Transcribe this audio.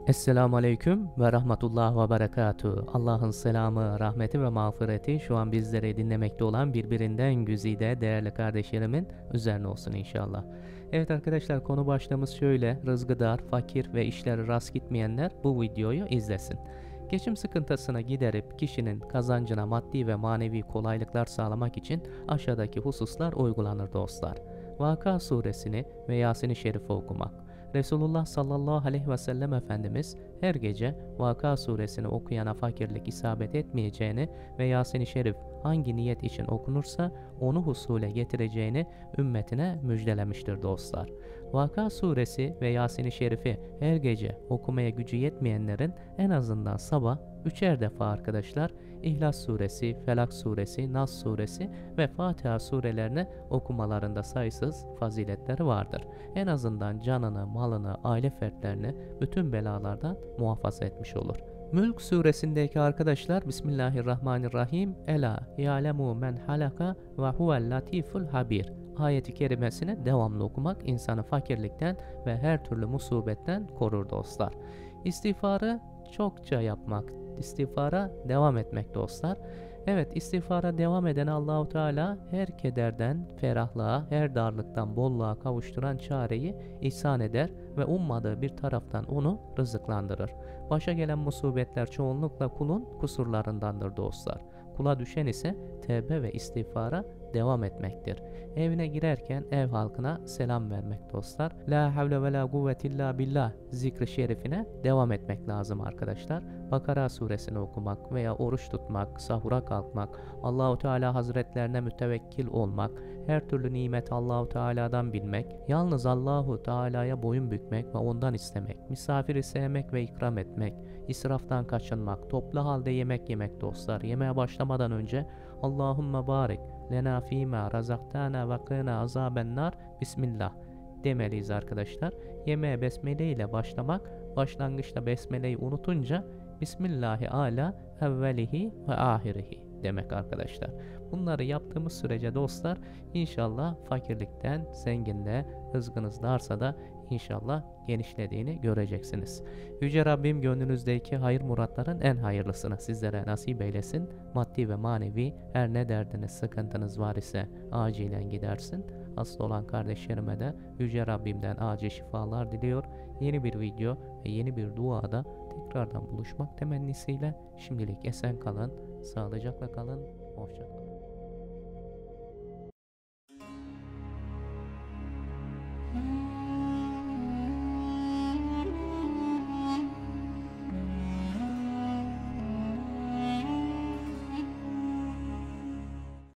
Esselamu Aleyküm ve Rahmetullah ve Berekatuhu. Allah'ın selamı, rahmeti ve mağfireti şu an bizleri dinlemekte olan birbirinden güzide değerli kardeşlerimin üzerine olsun inşallah. Evet arkadaşlar, konu başlığımız şöyle: rızkı dar, fakir ve işleri rast gitmeyenler bu videoyu izlesin. Geçim sıkıntısını giderip kişinin kazancına maddi ve manevi kolaylıklar sağlamak için aşağıdaki hususlar uygulanır dostlar. Vaka suresini ve Yasin-i Şerif'i okumak. Resulullah sallallahu aleyhi ve sellem Efendimiz her gece Vaka suresini okuyana fakirlik isabet etmeyeceğini ve Yasin-i Şerif hangi niyet için okunursa onu husule getireceğini ümmetine müjdelemiştir dostlar. Vaka suresi ve Yasin-i Şerif'i her gece okumaya gücü yetmeyenlerin en azından sabah üçer defa arkadaşlar İhlas suresi, Felak suresi, Nas suresi ve Fatiha surelerini okumalarında sayısız faziletleri vardır. En azından canını, malını, aile fertlerini bütün belalardan muhafaza etmiş olur. Mülk suresindeki arkadaşlar Bismillahirrahmanirrahim. Ela ya'lemu men halaka ve huvel latiful habir ayeti kerimesini devamlı okumak insanı fakirlikten ve her türlü musibetten korur dostlar. İstiğfarı çokça yapmak, istiğfara devam etmek dostlar. Evet, istiğfara devam eden Allahu Teala her kederden ferahlığa, her darlıktan bolluğa kavuşturan çareyi ihsan eder ve ummadığı bir taraftan onu rızıklandırır. Başa gelen musibetler çoğunlukla kulun kusurlarındandır dostlar. Kula düşen ise tevbe ve istiğfara devam etmektir. Evine girerken ev halkına selam vermek dostlar. La havle ve la kuvvete illa billah zikri şerifine devam etmek lazım arkadaşlar. Bakara suresini okumak veya oruç tutmak, sahura kalkmak, Allahu Teala Hazretlerine mütevekkil olmak, her türlü nimet Allahu Teala'dan bilmek, yalnız Allahu Teala'ya boyun bükmek ve ondan istemek, misafiri sevmek ve ikram etmek, israftan kaçınmak, toplu halde yemek yemek dostlar. Yemeğe başlamadan önce Allahümme barik lena fîmâ razaktana ve qina azaben nar Bismillah demeliyiz arkadaşlar. Yemeğe besmele ile başlamak, başlangıçta besmeleyi unutunca Bismillahi ala evvelihi ve ahirihi demek arkadaşlar. Bunları yaptığımız sürece dostlar inşallah fakirlikten, zenginliğe, rızkınız darsa da inşallah genişlediğini göreceksiniz. Yüce Rabbim gönlünüzdeki hayır muratların en hayırlısını sizlere nasip eylesin. Maddi ve manevi her ne derdiniz, sıkıntınız var ise acilen gidersin. Hasta olan kardeşlerime de Yüce Rabbimden acil şifalar diliyor. Yeni bir video ve yeni bir duada tekrardan buluşmak temennisiyle şimdilik esen kalın, sağlıcakla kalın, hoşça kalın.